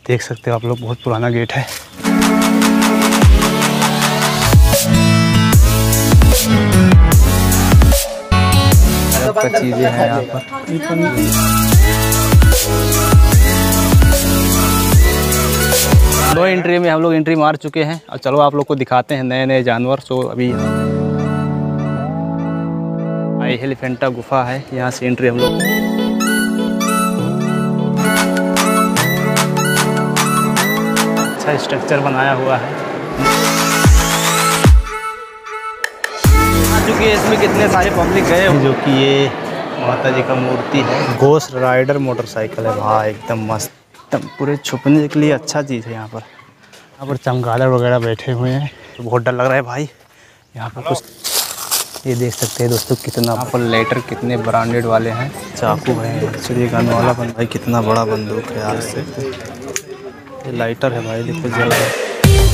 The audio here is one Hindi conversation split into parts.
देख सकते हो आप लोग, बहुत पुराना गेट है। चीजें हैं यहाँ पर। दो एंट्री में हम लोग एंट्री मार चुके हैं और चलो आप लोग को दिखाते हैं नए नए जानवर। सो अभी एलिफेंटा गुफा है, यहाँ से एंट्री हम लोग। अच्छा स्ट्रक्चर बनाया हुआ है। चूँकि इसमें कितने सारे पब्लिक गए, जो कि ये माता जी का मूर्ति है। घोस्ट राइडर मोटरसाइकिल है भाई, एकदम मस्त, एकदम पूरे छुपने के लिए अच्छा चीज़ है। यहाँ पर चमगादड़ वगैरह बैठे हुए हैं, तो बहुत डर लग रहा है भाई यहाँ पर कुछ। ये देख सकते हैं दोस्तों कितना, यहाँ पर लाइटर कितने ब्रांडेड वाले हैं, चाकू है, चलिए गन वाला भाई कितना बड़ा बंदूक है यार से। ये लाइटर है भाई, देखो जल रहा है।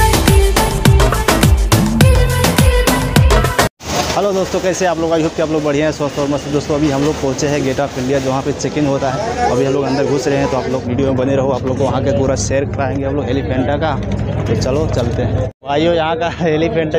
हेलो दोस्तों, कैसे आप लोग? आई होप कि आप लोग बढ़िया हैं, स्वस्थ और मस्त। दोस्तों अभी हम लोग पहुंचे हैं गेट ऑफ इंडिया, जहाँ पे चेक इन होता है। अभी हम लोग अंदर घुस रहे हैं, तो आप लोग वीडियो में बने रहो। आप लोग को वहाँ के पूरा शेयर कराएंगे हम लोग एलिफेंटा का। तो चलो चलते हैं भाइयों। यहाँ का एलिफेंटा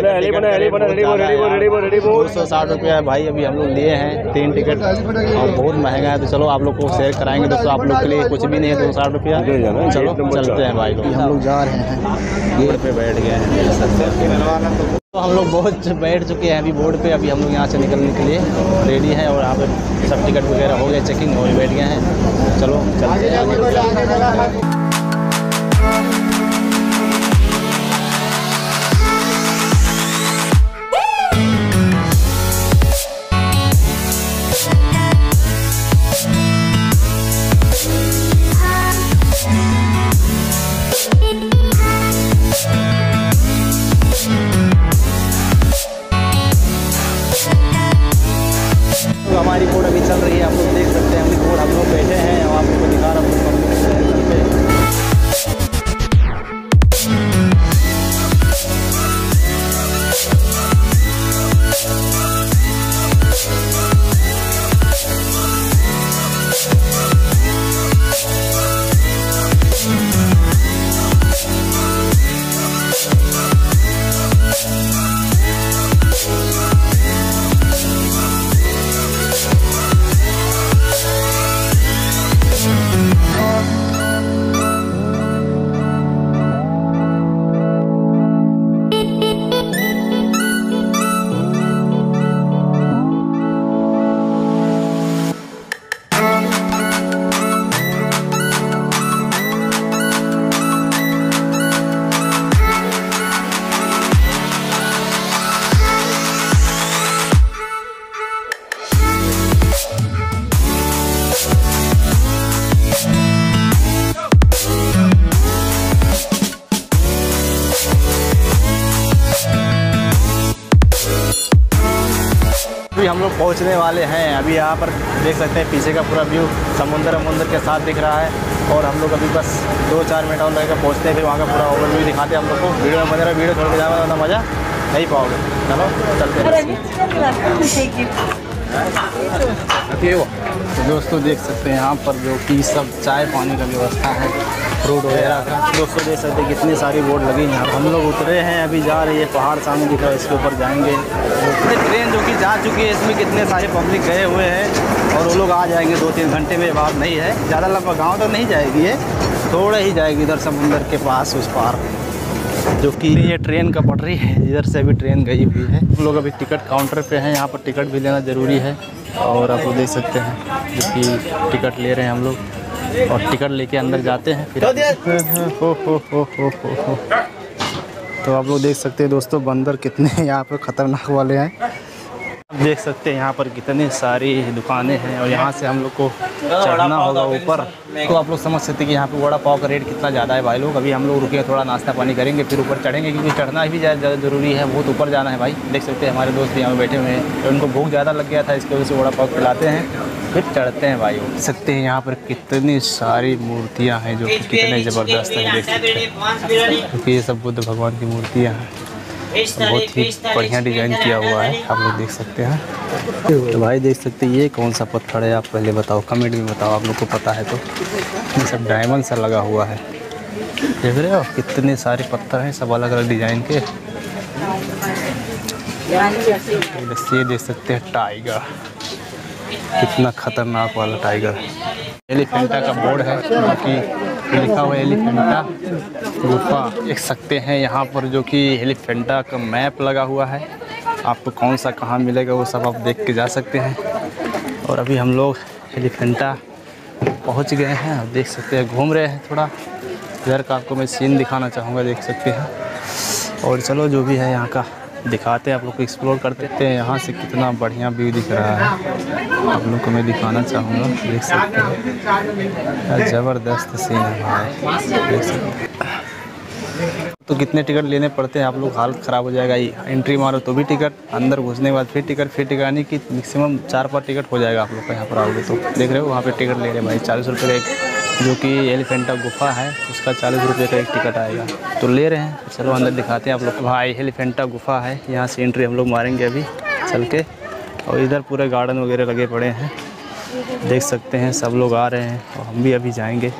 260 रुपया है भाई। अभी हम लोग लिए हैं 3 टिकट और बहुत महंगा है। तो चलो आप लोग को शेयर कराएंगे दोस्तों। आप लोग के लिए कुछ भी नहीं है 260 रुपया। चलो चलते हैं भाई लोग। हम लोग जा रहे हैं, गेट पे बैठ गए हैं। तो हम लोग बहुत बैठ चुके हैं अभी बोर्ड पे। अभी हम लोग यहाँ से निकलने के लिए रेडी हैं और यहाँ पे सब टिकट वगैरह हो गए, चेकिंग हो बैठ गए हैं। चलो चलते हैं। हमारी बोर्ड अभी चल रही है, आप लोग देख सकते हैं। अभी बोर्ड हम लोग बैठे हैं और आप लोग को दिखा रहा हूँ। अभी हम लोग पहुंचने वाले हैं। अभी यहाँ पर देख सकते हैं पीछे का पूरा व्यू समुंदर के साथ दिख रहा है। और हम लोग अभी बस 2-4 मिनट और लगेगा पहुंचते हैं, फिर वहाँ का पूरा ओवरव्यू दिखाते हैं हम लोग को। वीडियो में बने रहो, वीडियो छोड़ के जाओगे वरना मज़ा नहीं पाओगे। चलो चलते हैं। तो दोस्तों देख सकते हैं यहाँ पर जो कि सब चाय पानी का व्यवस्था है, फ्रूट वगैरह का। दोस्तों देख सकते हैं कितनी सारी बोर्ड लगी यहाँ। हम लोग उतरे हैं, अभी जा रही है, पहाड़ सामने दिख रहा है, इसके ऊपर जाएंगे। ट्रेन जो कि जा चुकी है, इसमें कितने सारे पब्लिक गए हुए हैं और वो लोग आ जाएंगे 2-3 घंटे में। बात नहीं है ज़्यादा लंबा, गाँव तक नहीं जाएगी ये, थोड़ा ही जाएगी इधर समुंदर के पास उस पार, जो कि ये ट्रेन का पटरी है। इधर से अभी ट्रेन गई हुई है। हम लोग अभी टिकट काउंटर पे हैं, यहाँ पर टिकट भी लेना ज़रूरी है। और आप लोग देख सकते हैं जो कि टिकट ले रहे हैं हम लोग और टिकट लेके अंदर जाते हैं फिर। तो आप लोग देख सकते हैं दोस्तों बंदर कितने यहाँ पर ख़तरनाक वाले हैं। आप देख सकते हैं यहाँ पर कितनी सारी दुकानें हैं और यहाँ से हम लोग को चढ़ना होगा ऊपर। तो आप लोग समझ सकते हैं कि यहाँ पे वड़ा पाव का रेट कितना ज़्यादा है भाई लोग। अभी हम लोग रुके थोड़ा नाश्ता पानी करेंगे, फिर ऊपर चढ़ेंगे, क्योंकि चढ़ना भी ज़्यादा ज़रूरी है। बहुत ऊपर जाना है भाई। देख सकते हैं हमारे दोस्त यहाँ बैठे हुए हैं, उनको भूख ज़्यादा लग गया था, इसकी वजह से वड़ा पाव खिलाते हैं, फिर चढ़ते हैं भाई। देख सकते हैं यहाँ पर कितनी सारी मूर्तियाँ हैं जो कि कितने ज़बरदस्त हैं। देख सकते हैं क्योंकि ये सब बुद्ध भगवान की मूर्तियाँ हैं, बहुत ही बढ़िया डिज़ाइन किया हुआ है, आप लोग देख सकते हैं। तो भाई देख सकते हैं ये कौन सा पत्थर है, आप पहले बताओ, कमेंट में बताओ, आप लोग को पता है तो। ये सब डायमंड सा लगा हुआ है, देख रहे हो कितने सारे पत्थर हैं, सब अलग अलग डिजाइन के। ये देख सकते हैं टाइगर, कितना खतरनाक वाला टाइगर। एलिफेंटा का बोर्ड है जो कि लिखा हुआ है एलिफेंटा गुफा, देख सकते हैं यहाँ पर जो कि एलिफेंटा का मैप लगा हुआ है। आपको कौन सा कहाँ मिलेगा वो सब आप देख के जा सकते हैं। और अभी हम लोग एलिफेंटा पहुँच गए हैं और देख सकते हैं घूम रहे हैं थोड़ा इधर का। आपको मैं सीन दिखाना चाहूँगा, देख सकते हैं। और चलो जो भी है यहाँ का दिखाते हैं आप लोग को, एक्सप्लोर करते हैं। यहाँ से कितना बढ़िया व्यू दिख रहा है आप लोग को मैं दिखाना चाहूँगा, देख सकते हैं। ज़बरदस्त सीन है भाई, देख सकते हैं। तो कितने टिकट लेने पड़ते हैं आप लोग, हालत ख़राब हो जाएगा। एंट्री मारो तो भी टिकट, अंदर घुसने के बाद फिर टिकट यानी कि मैक्सिमम 4-5 टिकट हो जाएगा आप लोग का यहाँ पर आओगे तो। देख रहे हो वहाँ पे टिकट ले रहे हैं भाई, 40 रुपये का एक, जो कि एलिफेंटा गुफा है उसका 40 रुपये का एक टिकट आएगा तो ले रहे हैं। चलो अंदर दिखाते हैं आप लोग। भाई एलिफेंटा गुफा है, यहाँ से एंट्री हम लोग मारेंगे अभी चल के। और इधर पूरे गार्डन वगैरह लगे पड़े हैं, देख सकते हैं। सब लोग आ रहे हैं और हम भी अभी जाएंगे।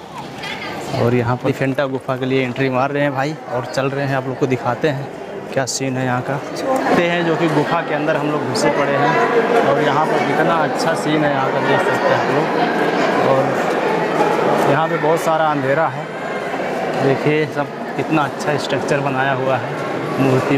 और यहाँ पर एलिफेंटा गुफा के लिए एंट्री मार रहे हैं भाई और चल रहे हैं। आप लोग को दिखाते हैं क्या सीन है यहाँ का। देखते हैं जो कि गुफा के अंदर हम लोग घुसे पड़े हैं और यहाँ पर कितना अच्छा सीन है यहाँ का, देख सकते हैं आप लोग। और यहाँ पे बहुत सारा अंधेरा है, देखिए सब कितना अच्छा स्ट्रक्चर बनाया हुआ है, मूर्ति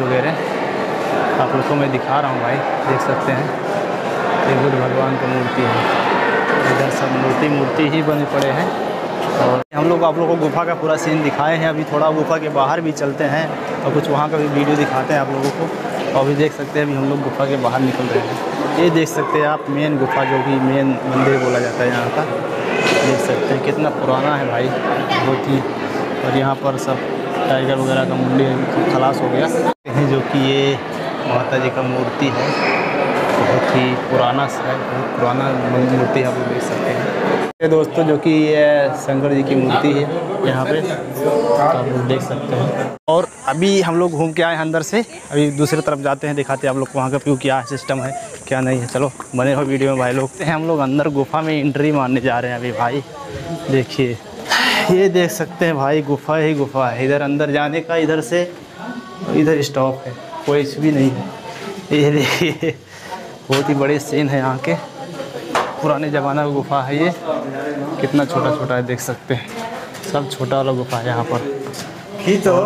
वगैरह आप लोग को मैं दिखा रहा हूँ भाई, देख सकते हैं। ये बुद्ध भगवान की मूर्ति है, इधर सब मूर्ति ही बने पड़े हैं। और हम लोग आप लोगों को गुफा का पूरा सीन दिखाए हैं। अभी थोड़ा गुफा के बाहर भी चलते हैं और कुछ वहाँ का भी वीडियो दिखाते हैं आप लोगों को। और अभी देख सकते हैं अभी हम लोग गुफा के बाहर निकल रहे हैं। ये देख सकते हैं आप मेन गुफा, जो कि मेन मंदिर बोला जाता है यहाँ का, देख सकते हैं कितना पुराना है भाई, बहुत ही। और यहाँ पर सब टाइगर वगैरह का मुंडी खलास हो गया है, जो कि ये माता जी का मूर्ति है, बहुत ही पुराना है, बहुत पुराना मूर्ति आप लोग देख सकते हैं। ये दोस्तों जो कि ये शंकर जी की मूर्ति है यहाँ पे, तो आप लोग देख सकते हैं। और अभी हम लोग घूम के आए हैं अंदर से, अभी दूसरी तरफ जाते हैं, दिखाते हैं आप लोग को वहाँ का व्यू क्या सिस्टम है क्या नहीं है। चलो बने हो वीडियो में भाई लोग। हम लोग अंदर गुफा में एंट्री मारने जा रहे हैं अभी भाई, देखिए ये देख सकते हैं भाई, गुफा ही गुफा है। इधर अंदर जाने का, इधर से इधर स्टॉप है, कोई भी नहीं है। ये देखिए बहुत ही बड़े सीन है यहाँ के, पुराने ज़माना का गुफा है ये, कितना छोटा छोटा है देख सकते हैं, सब छोटा वाला गुफा है यहाँ पर ही। तो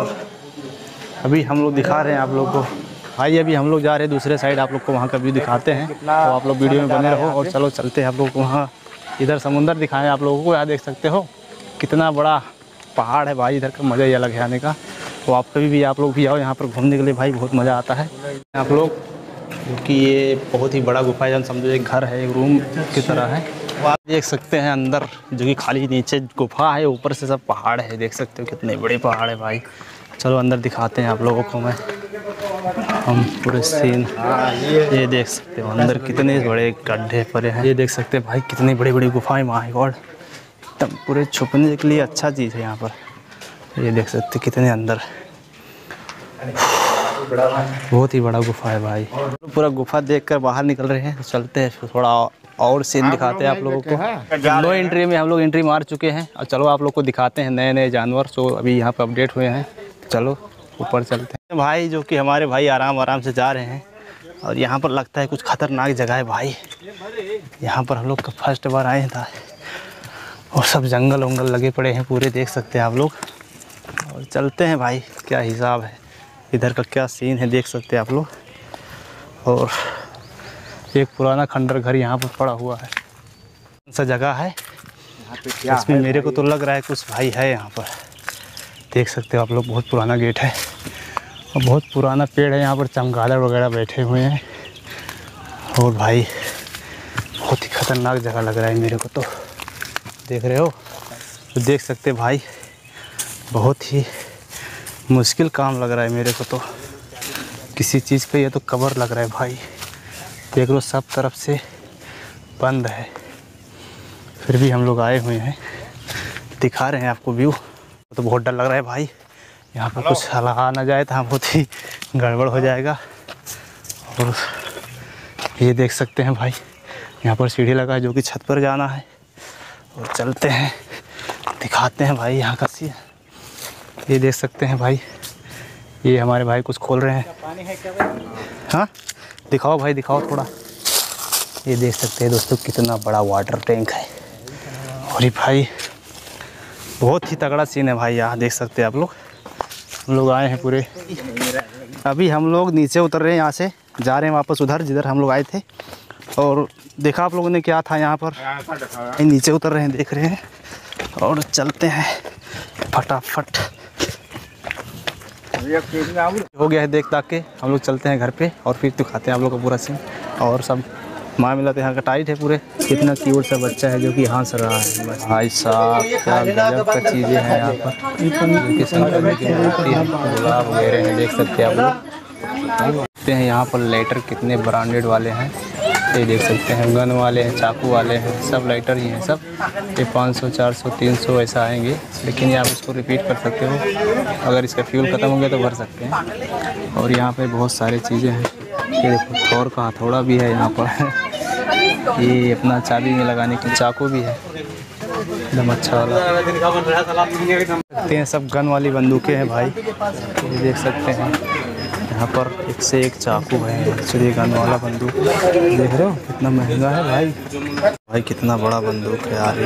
अभी हम लोग दिखा रहे हैं आप लोग को भाई, अभी हम लोग जा रहे हैं दूसरे साइड, आप लोग को वहाँ का व्यू दिखाते हैं, तो आप लोग वीडियो में बने रहो। और चलो चलते हैं आप लोग को वहाँ, इधर समुंदर दिखाएं आप लोगों को। यहाँ देख सकते हो कितना बड़ा पहाड़ है भाई, इधर का मज़ा ही अलग है आने का। तो आप कभी भी आप लोग भी आओ यहाँ पर घूमने के लिए भाई, बहुत मज़ा आता है आप लोग, क्योंकि ये बहुत ही बड़ा गुफा है, समझो एक घर है, एक रूम की तरह है। आप देख सकते हैं अंदर जो कि खाली नीचे गुफा है, ऊपर से सब पहाड़ है, देख सकते हो कितने बड़े पहाड़ है भाई। चलो अंदर दिखाते हैं आप लोगों को मैं, हम पूरे सीन। ये देख सकते हो अंदर कितने बड़े गड्ढे पड़े हैं, ये देख सकते हैं भाई कितनी बड़ी बड़ी गुफाएं, माय गॉड, एकदम पूरे छुपने के लिए अच्छा चीज़ है यहाँ पर। ये देख सकते कितने अंदर, बहुत ही बड़ा गुफा है भाई। पूरा गुफा देखकर बाहर निकल रहे हैं, तो चलते हैं थोड़ा और सीन दिखाते हैं आप लोगों को। नो एंट्री में हम लोग एंट्री मार चुके हैं और चलो आप लोग को दिखाते हैं नए नए जानवर जो अभी यहाँ पर अपडेट हुए हैं। चलो ऊपर चलते हैं भाई, जो कि हमारे भाई आराम से जा रहे हैं। और यहाँ पर लगता है कुछ खतरनाक जगह है भाई, यहाँ पर हम लोग का फर्स्ट बार आए था। और सब जंगल वंगल लगे पड़े हैं पूरे, देख सकते हैं आप लोग। और चलते हैं भाई, क्या हिसाब है इधर का, क्या सीन है देख सकते हैं आप लोग। और एक पुराना खंडर घर यहाँ पर पड़ा हुआ है, कौन सा जगह है इसमें, मेरे को तो लग रहा है कुछ भाई है यहाँ पर, देख सकते हो आप लोग। बहुत पुराना गेट है और बहुत पुराना पेड़ है यहाँ पर, चमगादड़ वगैरह बैठे हुए हैं। और भाई बहुत ही ख़तरनाक जगह लग रहा है मेरे को तो, देख रहे हो, तो देख सकते भाई बहुत ही मुश्किल काम लग रहा है मेरे को तो, किसी चीज़ का ये तो कवर लग रहा है भाई। देख लो सब तरफ से बंद है, फिर भी हम लोग आए हुए हैं, दिखा रहे हैं आपको व्यू। तो बहुत डर लग रहा है भाई, यहाँ पर कुछ हला ना जाए तो बहुत ही गड़बड़ हो जाएगा। और ये देख सकते हैं भाई, यहाँ पर सीढ़ी लगा है जो कि छत पर जाना है। और चलते हैं दिखाते हैं भाई यहाँ का सीन। ये देख सकते हैं भाई, ये हमारे भाई कुछ खोल रहे हैं। हाँ दिखाओ भाई, दिखाओ थोड़ा। ये देख सकते हैं दोस्तों कितना बड़ा वाटर टैंक है। और ये भाई बहुत ही तगड़ा सीन है भाई, यहाँ देख सकते हैं आप लोग। हम लोग आए हैं पूरे, अभी हम लोग नीचे उतर रहे हैं, यहाँ से जा रहे हैं वापस उधर जिधर हम लोग आए थे। और देखा आप लोगों ने क्या था यहाँ पर, नीचे उतर रहे हैं, देख रहे हैं और चलते हैं फटाफट। हो गया है देख दाख के, हम लोग चलते हैं घर पे और फिर तो खाते हैं आप लोग का पूरा सीन। और सब मामला तो यहाँ का टाइट है पूरे। कितना क्यूट सा बच्चा है जो कि हंस रहा है भाई साहब, क्या गजब का चीज़ें हैं यहाँ पर। शंकर जी की मूर्ति है, गुलाब वगैरह हैं, देख सकते हैं आप लोग। देखते हैं यहाँ पर लाइटर कितने ब्रांडेड वाले हैं, ये देख सकते हैं। गन वाले हैं, चाकू वाले हैं, सब लाइटर ही हैं सब। ये 500 400 300 ऐसा आएंगे, लेकिन ये आप इसको रिपीट कर सकते हो। अगर इसका फ्यूल ख़त्म हो गया तो भर सकते हैं। और यहाँ पे बहुत सारी चीज़ें हैं, ये देखो थोर का हथौड़ा भी है यहाँ पर। ये अपना चाबी में लगाने की चाकू भी है, एकदम अच्छा वाला। देखते हैं सब गन वाली बंदूकें हैं भाई, ये देख सकते हैं। यहाँ पर एक से एक चाकू है, एक्चुअली गन वाला बंदूक देख रहे हो कितना महंगा है भाई। भाई कितना बड़ा बंदूक है यार,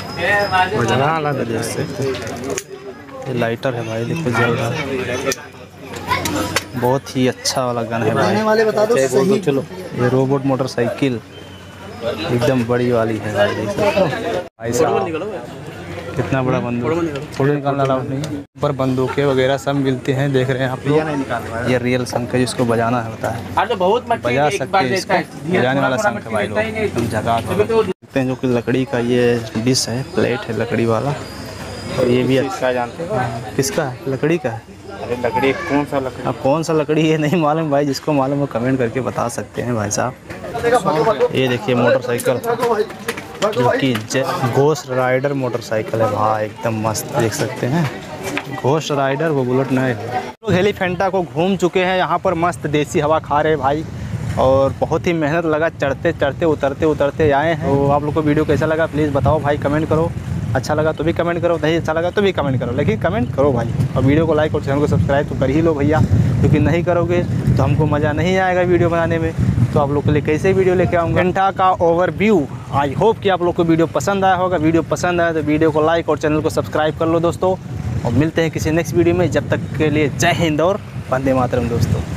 देख सकते। ये लाइटर है भाई, देखो जल रहा है, बहुत ही अच्छा वाला गन है भाई। चलो ये रोबोट मोटरसाइकिल एकदम बड़ी वाली है भाई, देख सकते हो भाई साहब कितना बड़ा बंदूक। फोटो निकालना अलाउड नहीं है। पर बंदूकें वगैरह सब मिलते हैं, देख रहे हैं आप लोग। ये रियल शंख है जिसको बजाना होता है, बजा सकते हैं इसको, बजाने वाला शंख है भाई लोग, एकदम झकास देखते हैं। जो कि लकड़ी का ये डिश है, प्लेट है लकड़ी वाला। और ये भी अच्छा जानते हैं किसका है, लकड़ी का है। अरे लकड़ी कौन सा लकड़ी, अब कौन सा लकड़ी है नहीं मालूम भाई, जिसको मालूम है कमेंट करके बता सकते हैं भाई साहब। ये देखिए मोटरसाइकिल जो कि घोस्ट राइडर मोटरसाइकिल है भाई, एकदम मस्त देख सकते हैं। घोस्ट राइडर वो बुलेट नहीं है। लोग एलिफेंटा को घूम चुके हैं, यहाँ पर मस्त देसी हवा खा रहे हैं भाई। और बहुत ही मेहनत लगा, चढ़ते चढ़ते उतरते उतरते आए हैं। तो आप लोग को वीडियो कैसा लगा प्लीज़ बताओ भाई, कमेंट करो। अच्छा लगा तो भी कमेंट करो, नहीं अच्छा लगा तो भी कमेंट करो, लेकिन कमेंट करो भाई। और वीडियो को लाइक और चैनल को सब्सक्राइब तो कर ही लो भैया, क्योंकि नहीं करोगे तो हमको मज़ा नहीं आएगा वीडियो बनाने में। तो आप लोग के लिए कैसे वीडियो लेके आऊँगा, एलिफेंटा का ओवरव्यू। आई होप कि आप लोग को वीडियो पसंद आया होगा। वीडियो पसंद आया तो वीडियो को लाइक और चैनल को सब्सक्राइब कर लो दोस्तों। और मिलते हैं किसी नेक्स्ट वीडियो में, जब तक के लिए जय हिंद और वंदे मातरम दोस्तों।